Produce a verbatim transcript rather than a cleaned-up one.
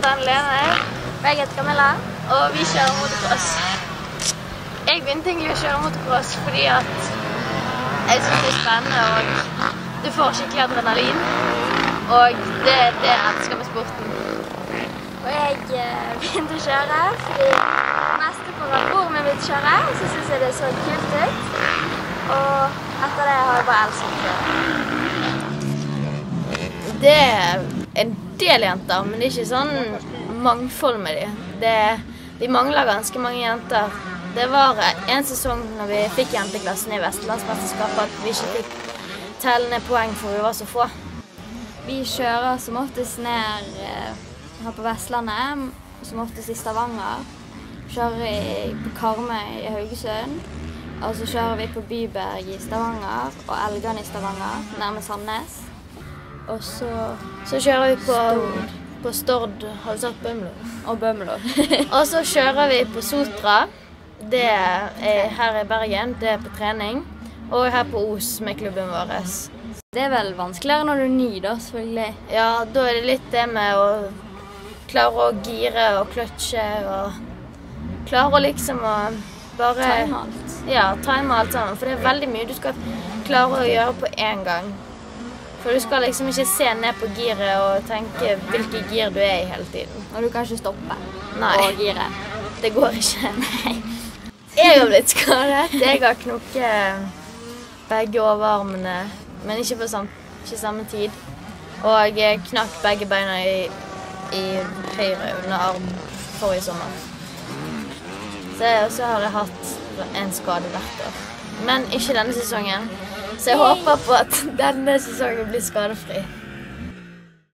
heter Lene. Og jeg heter Camilla. Og vi kjører motocross. Jeg begynte egentlig å kjøre motocross fordi at jeg synes det er spennende og du får skikkelig adrenalin. Og det er det jeg elsker med sporten. Og jeg begynte å kjøre fordi mest for at broren min vil kjøre, så synes jeg det så kult ut. Og etter det har jeg bare elsket å kjøre. Det er en del jenter, men det er ikke sånn mangfold med dem. Det, de mangler ganske mange jenter. Det var en sesong når vi fikk jenteklassen i Vestlandsmesterskapet at vi ikke fikk tellende poeng for vi var så få. Vi kjører som oftest ned her på Vestlandet, som oftest i Stavanger. Kjører på Karmøy i Haugesund, og så kjører vi på Byberg i Stavanger og Elgan i Stavanger, nærme Sandnes. Og så, så kjører vi på Stord, på Stord har du sagt Bømlo? Og Bømlo. Og så kjører vi på Sotra, det er her i Bergen, det er på trening. Og her på Os med klubben vår. Det er vel vanskeligere når du er ny da, selvfølgelig. Ja, da er det litt det med å klare å gire og kløtsje og klare å liksom å bare time alt. Ja, time alt sammen, for det er veldig mye du skal klare å gjøre på en gang. For du skal liksom ikke se ned på giret og tenke hvilke gir du er i hele tiden. Og du kan ikke stoppe Nei. Og gire. Det går ikke. Nei. Jeg har blitt skadet. Jeg har knukket begge overarmene, men ikke på samme, ikke samme tid. Og jeg knakk begge beina i, i høyre underarm forrige sommer. Så, så har jeg hatt en skade hvert år. Men ikke denne sesongen. Så jeg håper på at denne sesongen blir skadefri.